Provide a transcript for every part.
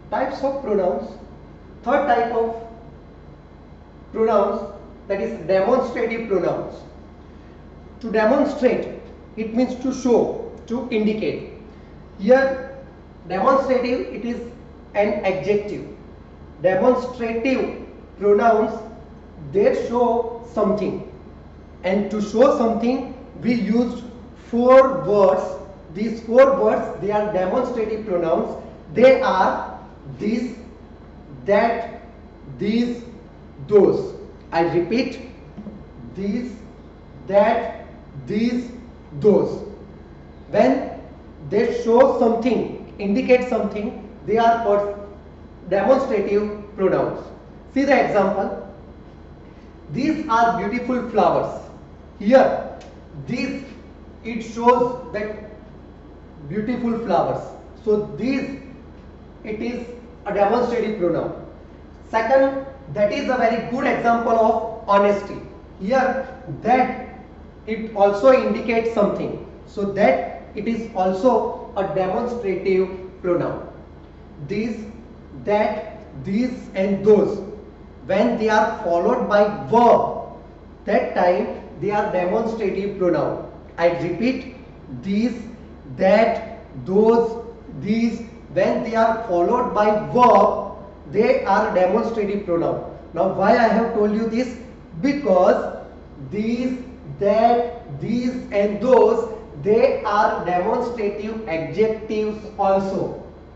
types of pronouns. Third type of pronouns, that is demonstrative pronouns. To demonstrate, it means to show, to indicate. Here demonstrative, it is an adjective. Demonstrative pronouns, they show something, and to show something we used 4 words. These 4 words, they are demonstrative pronouns. They are this, that, these, those. I repeat, these, that, these, those. When they show something, indicate something, they are called demonstrative pronouns. See the example. These are beautiful flowers. Here, these, it shows that beautiful flowers. So these, it is a demonstrative pronoun. Second, that is a very good example of honesty. Here, that, it also indicates something. So that, it is also a demonstrative pronoun. These, that, these and those, when they are followed by verb, that time they are demonstrative pronoun. I repeat, these, that, those, these, when they are followed by verb, they are demonstrative pronoun. Now why I have told you this? Because these, that, these and those, they are demonstrative adjectives also.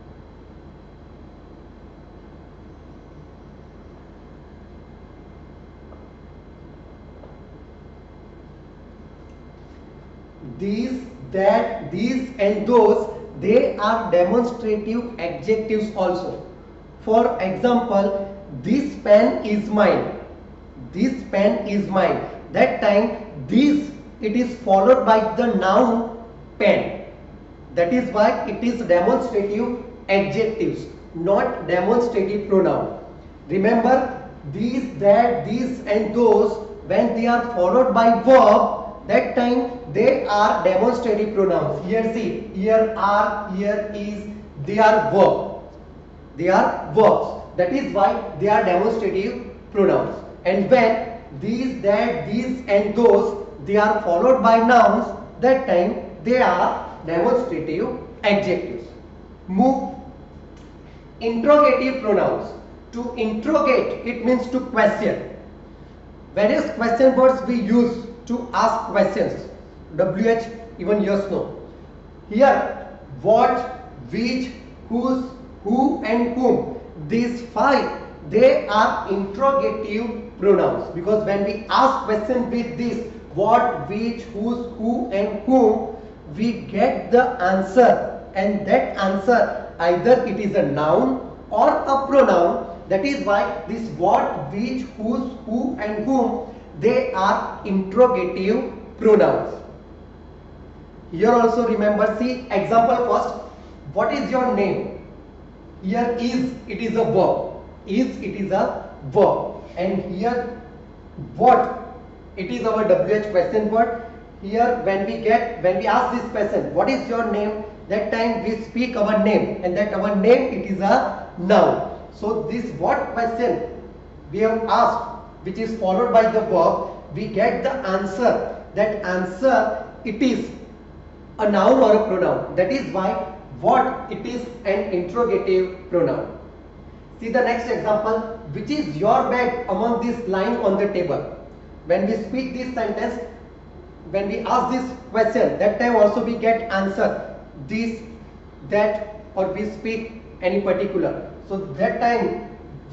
These, that, these and those, they are demonstrative adjectives also. For example, this pen is mine. This pen is mine. That time, this, it is followed by the noun pen. That is why it is demonstrative adjectives, not demonstrative pronoun. Remember, these, that, these and those, when they are followed by verb, that time they are demonstrative pronouns. Here see, here are, here is, they are verb. They are verbs. That is why they are demonstrative pronouns. And when these, that, these and those, they are followed by nouns, that time they are demonstrative adjectives. Move. Interrogative pronouns. To interrogate, it means to question. Various question words we use to ask questions. WH, even yes, no. Here, what, which, whose, who and whom. These 5, they are interrogative pronouns. Because when we ask question with this, what, which, whose, who and whom, we get the answer. And that answer, either it is a noun or a pronoun. That is why this what, which, whose, who and whom, they are interrogative pronouns. Here also remember, see example first. What is your name? Here is, it is a verb. Is, it is a verb. And here what, it is our WH question word. Here when we ask this question, what is your name? That time we speak our name, and that our name, it is a noun. So this what question we have asked, which is followed by the verb, we get the answer. That answer, it is a noun or a pronoun. That is why what, it is an interrogative pronoun. See the next example. Which is your bed among this lying on the table? When we speak this sentence, when we ask this question, that time also we get answer. This, that, or we speak any particular. So that time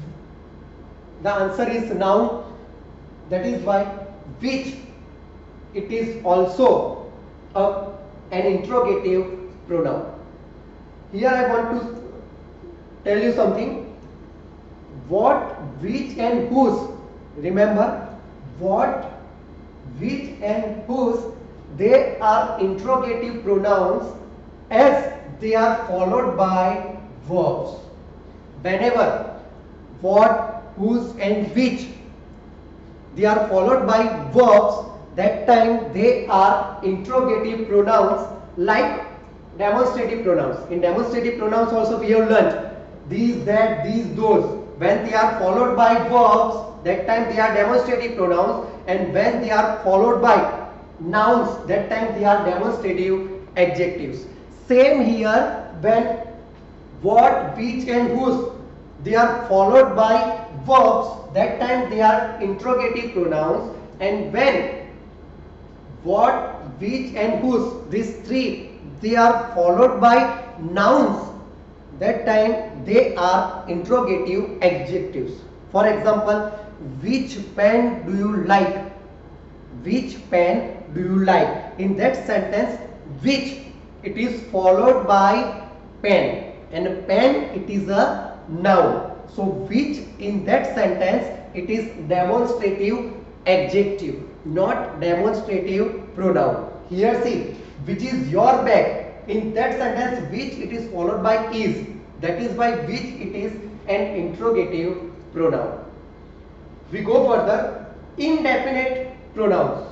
the answer is noun. That is why which, it is also an interrogative pronoun. Here I want to tell you something. What, which and whose. Remember, what, which and whose, they are interrogative pronouns as they are followed by verbs. Whenever what, whose and which, they are followed by verbs, that time they are interrogative pronouns like demonstrative pronouns. In demonstrative pronouns also we have learnt these, that, these, those, when they are followed by verbs, that time they are demonstrative pronouns, and when they are followed by nouns, that time they are demonstrative adjectives. Same here, when what, which and whose, they are followed by verbs, that time they are interrogative pronouns, and when what, which and whose, these three, they are followed by nouns, that time they are interrogative adjectives. For example, which pen do you like? Which pen do you like? In that sentence, which, it is followed by pen, and pen, it is a noun. So which, in that sentence, it is demonstrative adjective, not demonstrative pronoun. Here see, which is your bag. In that sentence, which, it is followed by is, that is by which it is an interrogative pronoun. We go further. Indefinite pronouns.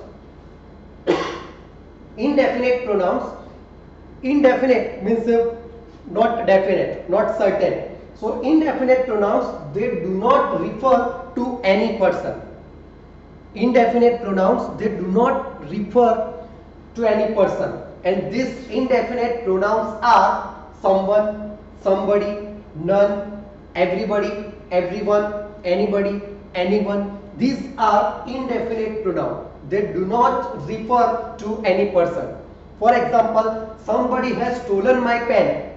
Indefinite pronouns. Indefinite means not definite, not certain. So indefinite pronouns, they do not refer to any person. Indefinite pronouns, they do not refer to any person, and these indefinite pronouns are someone, somebody, none, everybody, everyone, anybody, anyone. These are indefinite pronouns. They do not refer to any person. For example, somebody has stolen my pen.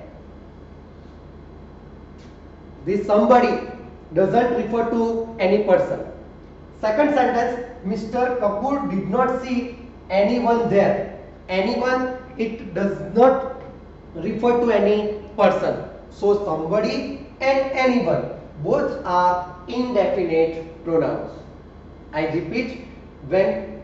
This somebody doesn't refer to any person. Second sentence, Mr. Kapoor did not see anyone there. Anyone, it does not refer to any person. So somebody and anyone, both are indefinite pronouns. I repeat, when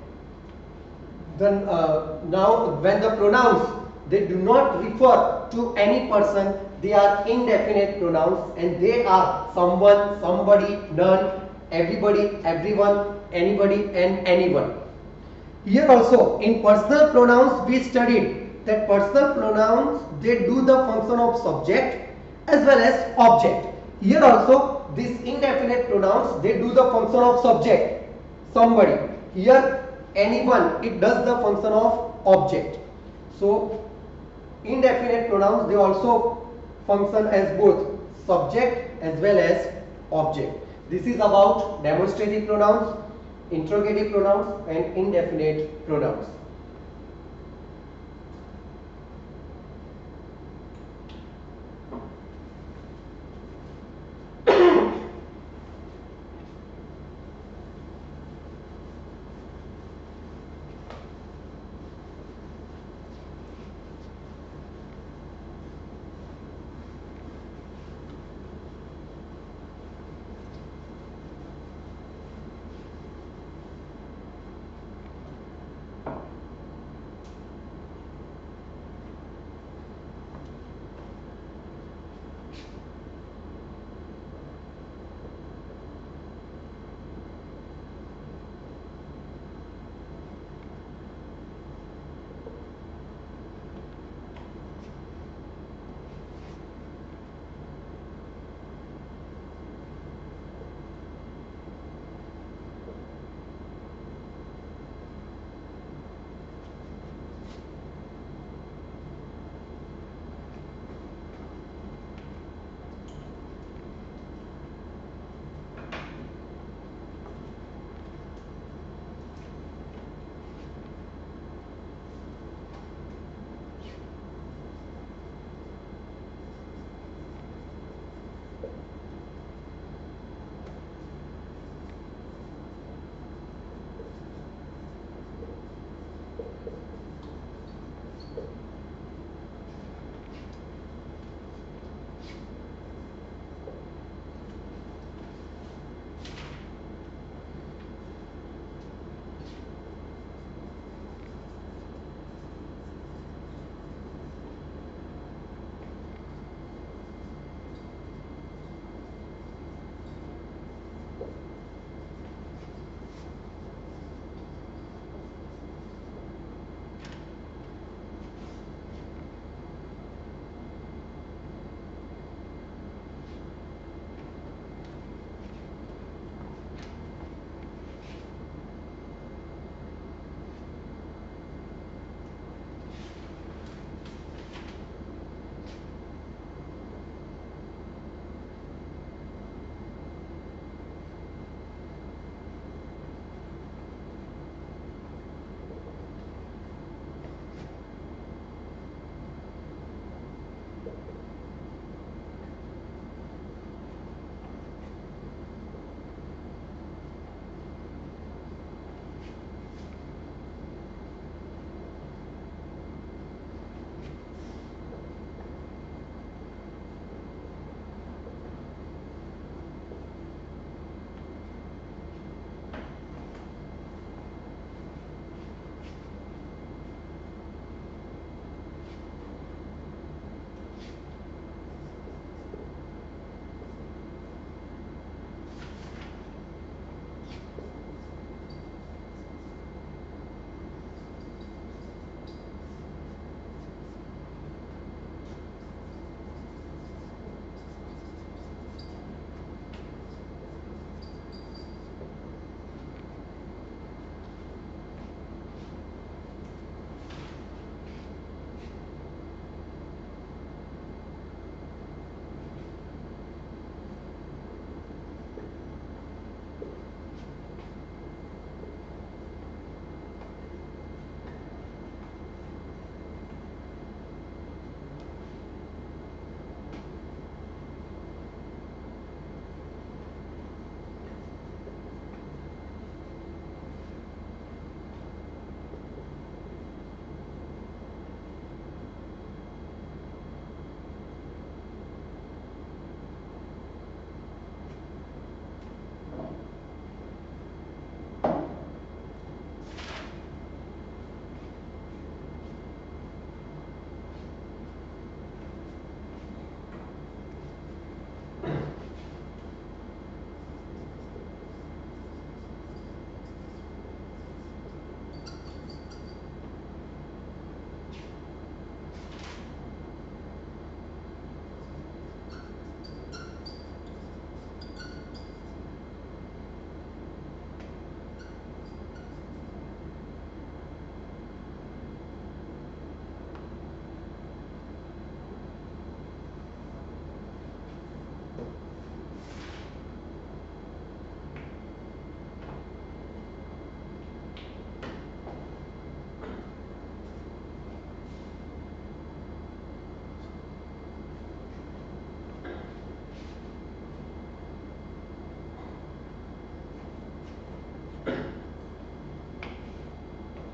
the pronouns, they do not refer to any person, they are indefinite pronouns, and they are someone, somebody, none, everybody, everyone, anybody, and anyone. Here also, in personal pronouns, we studied that personal pronouns, they do the function of subject as well as object. Here also, these indefinite pronouns, they do the function of subject, somebody. Here, anyone, it does the function of object. So indefinite pronouns, they also function as both subject as well as object. This is about demonstrative pronouns, interrogative pronouns, and indefinite pronouns.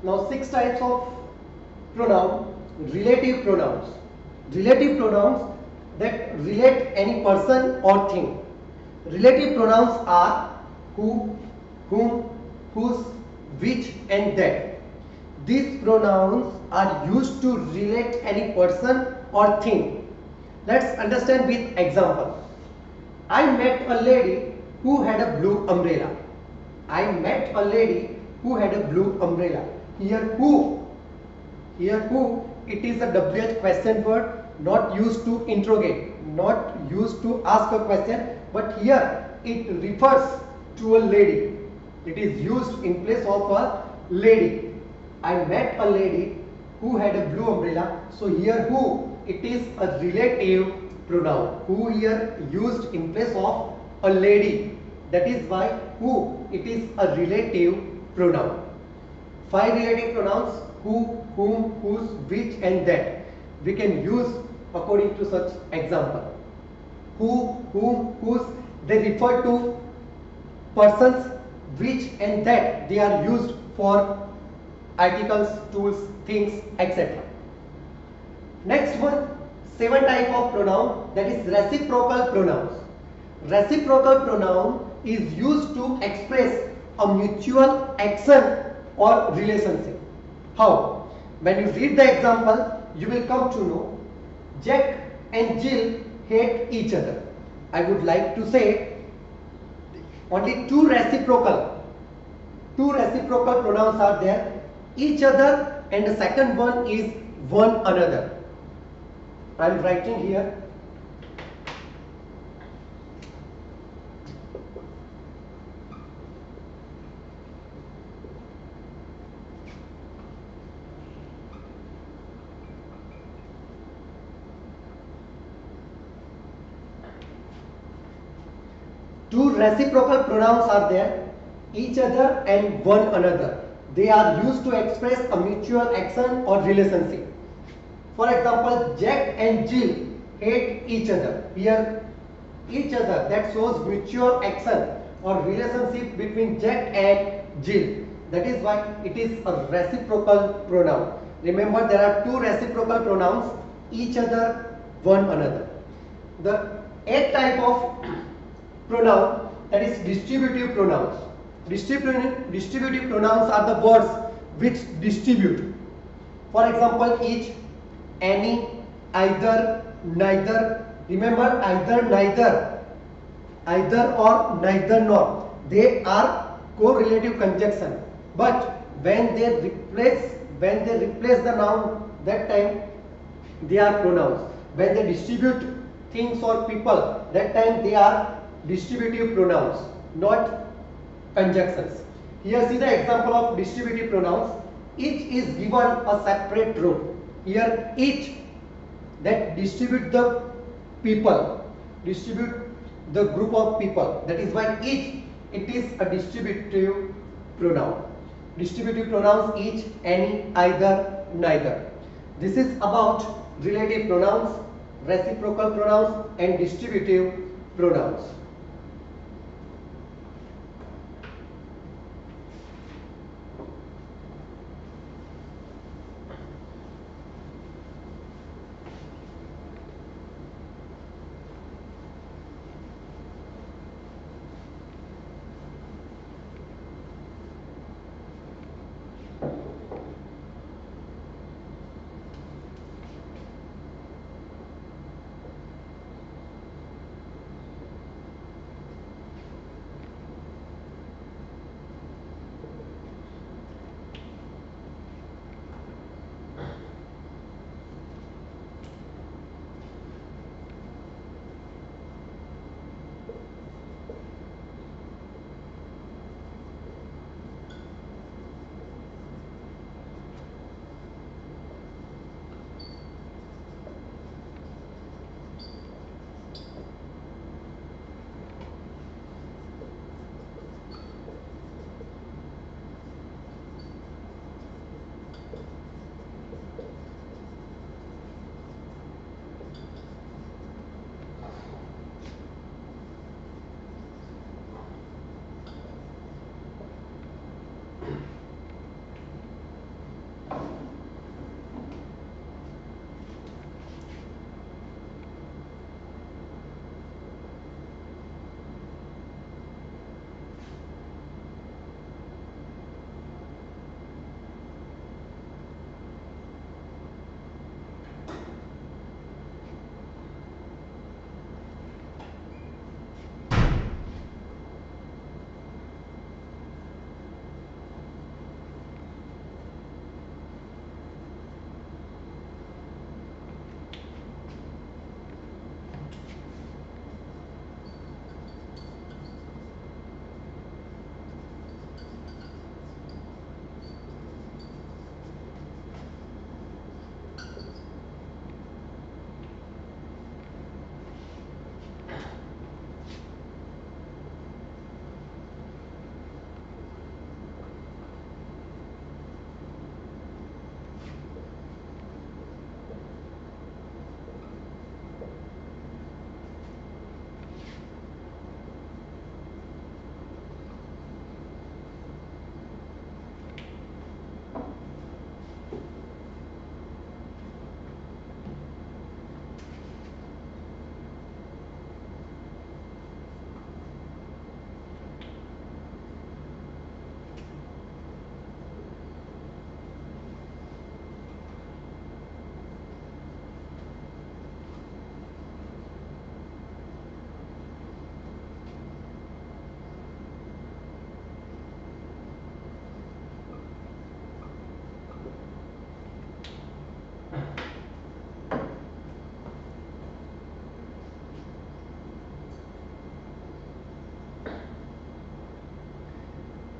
Now six types of pronoun. Relative pronouns. Relative pronouns that relate any person or thing. Relative pronouns are who, whom, whose, which and that. These pronouns are used to relate any person or thing. Let's understand with example. I met a lady who had a blue umbrella. I met a lady who had a blue umbrella. Here who, it is a WH question word, not used to interrogate, not used to ask a question, but here it refers to a lady. It is used in place of a lady. I met a lady who had a blue umbrella. So here who, it is a relative pronoun. Who here used in place of a lady. That is why who, it is a relative pronoun. Five relative pronouns: who, whom, whose, which and that. We can use according to such example. Who, whom, whose, they refer to persons. Which and that, they are used for articles, tools, things, etc. Next one, seven type of pronoun, that is reciprocal pronouns. Reciprocal pronoun is used to express a mutual action or relationship. How? When you read the example, you will come to know Jack and Jill hate each other. I would like to say only two reciprocal pronouns are there, each other, and the second one is one another. I am writing here. Two reciprocal pronouns are there, each other and one another. They are used to express a mutual action or relationship. For example, Jack and Jill hate each other. Here, each other, that shows mutual action or relationship between Jack and Jill. That is why it is a reciprocal pronoun. Remember, there are two reciprocal pronouns, each other, one another. The eighth type of pronoun, that is distributive pronouns. Distributive pronouns are the words which distribute. For example, each, any, either, neither. Remember, either or neither nor, they are correlative conjunction. But when they replace the noun, that time they are pronouns. When they distribute things or people, that time they are distributive pronouns, not conjunctions. Here see the example of distributive pronouns. Each is given a separate row. Here each, that distribute the people, distribute the group of people. That is why each, it is a distributive pronoun. Distributive pronouns: each, any, either, neither. This is about relative pronouns, reciprocal pronouns and distributive pronouns.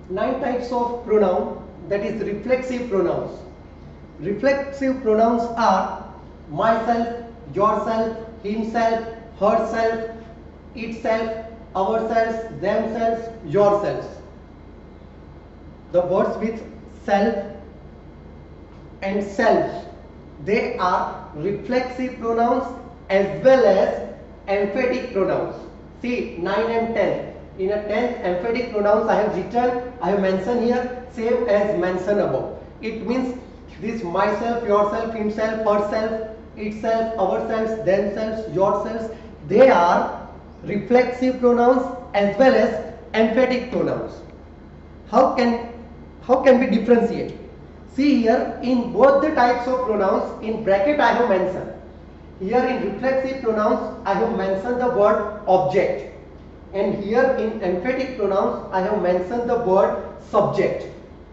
Nine types of pronoun, that is reflexive pronouns. Reflexive pronouns are myself, yourself, himself, herself, itself, ourselves, themselves, yourselves. The words with self and self, they are reflexive pronouns as well as emphatic pronouns. See 9 and 10. In a 10th emphatic pronouns I have mentioned here same as mentioned above. It means this myself, yourself, himself, herself, itself, ourselves, themselves, yourselves, they are reflexive pronouns as well as emphatic pronouns. How can we differentiate? See here, in both the types of pronouns, in bracket I have mentioned. Here in reflexive pronouns I have mentioned the word object, and here in emphatic pronouns I have mentioned the word subject.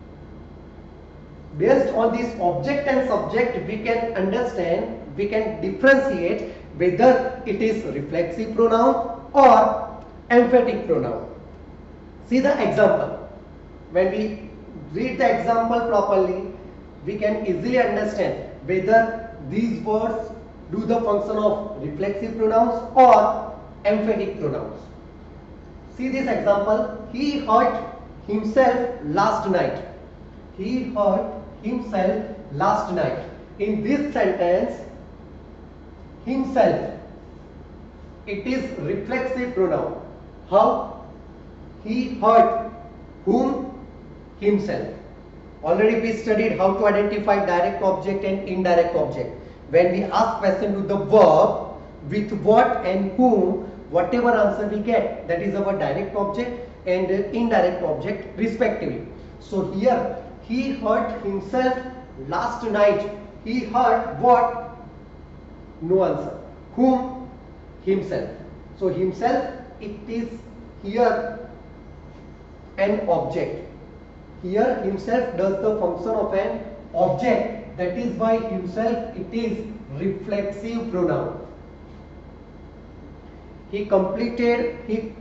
Based on this object and subject, we can understand, we can differentiate whether it is reflexive pronoun or emphatic pronoun. See the example. When we read the example properly, we can easily understand whether these words do the function of reflexive pronouns or emphatic pronouns. See this example. He hurt himself last night. He hurt himself last night. In this sentence, himself, it is reflexive pronoun. How? He hurt whom? Himself. Already we studied how to identify direct object and indirect object. When we ask question to the verb with what and whom, whatever answer we get, that is our direct object and indirect object respectively. So here he hurt himself last night. He hurt what? No answer. Whom? Himself. So himself, it is here an object. Here himself does the function of an object. That is why himself, it is reflexive pronoun. He completed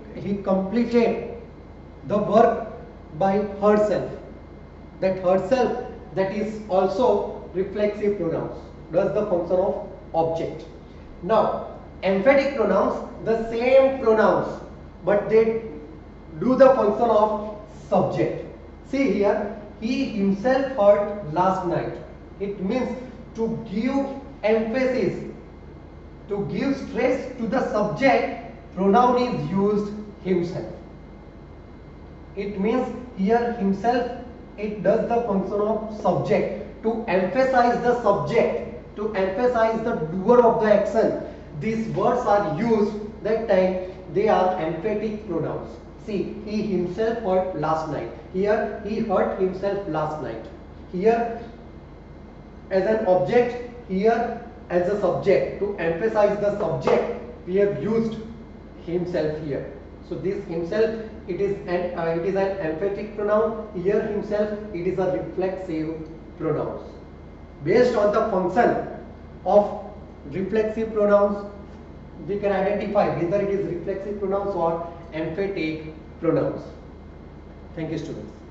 the work by herself. That herself, that is also reflexive pronouns, does the function of object. Now emphatic pronouns, the same pronouns, but they do the function of subject. See here, he himself hurt last night. It means to give emphasis, to give stress to the subject, pronoun is used himself. It means here himself, it does the function of subject, to emphasize the subject, to emphasize the doer of the action. These words are used, that time they are emphatic pronouns. See, he himself hurt last night. Here he hurt himself last night. Here as an object, here as a subject. To emphasize the subject, we have used himself here. So this himself, it is an emphatic pronoun. Here himself, it is a reflexive pronoun. Based on the function of reflexive pronouns, we can identify whether it is reflexive pronouns or emphatic pronouns. Thank you, students.